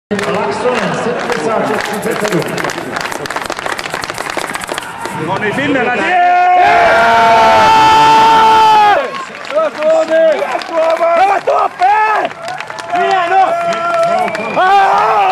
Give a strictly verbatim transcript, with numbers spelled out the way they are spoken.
Laxton settantasette. Con i film la Brava top! Via, no!